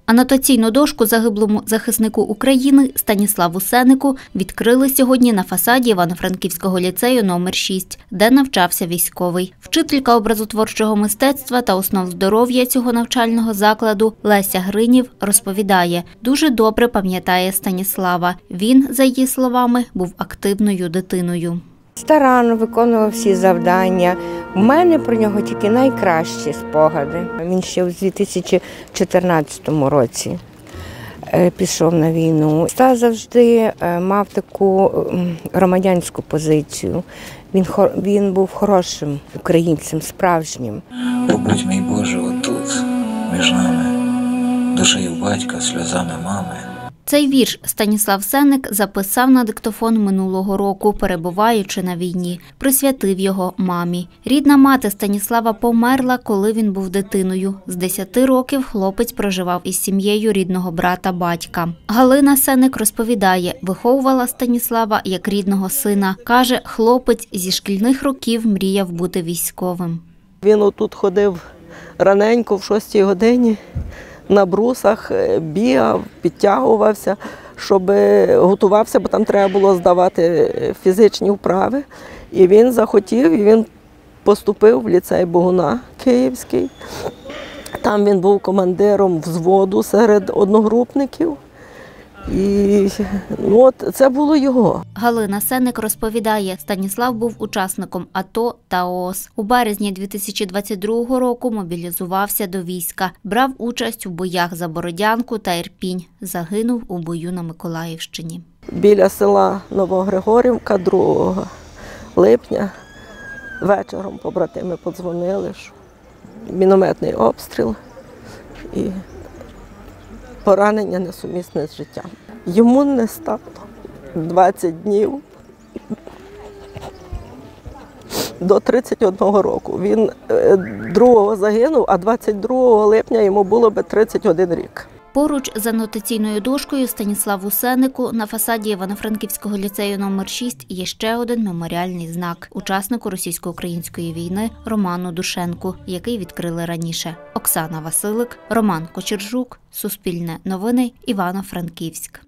Анотаційну дошку загиблому захиснику України Станіславу Сенику відкрили сьогодні на фасаді Івано-Франківського ліцею номер 6, де навчався військовий. Вчителька образотворчого мистецтва та основ здоров'я цього навчального закладу Леся Гринів розповідає, дуже добре пам'ятає Станіслава. Він, за її словами, був активною дитиною. Старанно виконував всі завдання. У мене про нього тільки найкращі спогади. Він ще у 2014 році пішов на війну. Стас завжди мав таку громадянську позицію. Він був хорошим українцем, справжнім. Побудь, мій Боже, отут, між нами, душею батька, сльозами мами. Цей вірш Станіслав Сеник записав на диктофон минулого року, перебуваючи на війні. Присвятив його мамі. Рідна мати Станіслава померла, коли він був дитиною. З 10 років хлопець проживав із сім'єю рідного брата батька. Галина Сеник розповідає, виховувала Станіслава як рідного сина. Каже, хлопець зі шкільних років мріяв бути військовим. Він отут ходив раненько в 6 годині. На брусах бігав, підтягувався, щоб готувався, бо там треба було здавати фізичні вправи. І він захотів, і він поступив в ліцей Богуна Київський. Там він був командиром взводу серед одногрупників. І це було його. Галина Сеник розповідає, Станіслав був учасником АТО та ООС. У березні 2022 року мобілізувався до війська. Брав участь у боях за Бородянку та Ірпінь. Загинув у бою на Миколаївщині. Біля села Новогригорівка 2 липня вечором побратими подзвонили, що мінометний обстріл і поранення несумісне з життям. Йому не стало 20 днів до 31 року. Він 2-го загинув, а 22 липня йому було би 31 рік. Поруч з анотаційною дошкою Станіславу Сенику на фасаді Івано-Франківського ліцею номер 6 є ще один меморіальний знак – учаснику російсько-української війни Роману Душенку, який відкрили раніше. Оксана Василик, Роман Кочержук, Суспільне новини, Івано-Франківськ.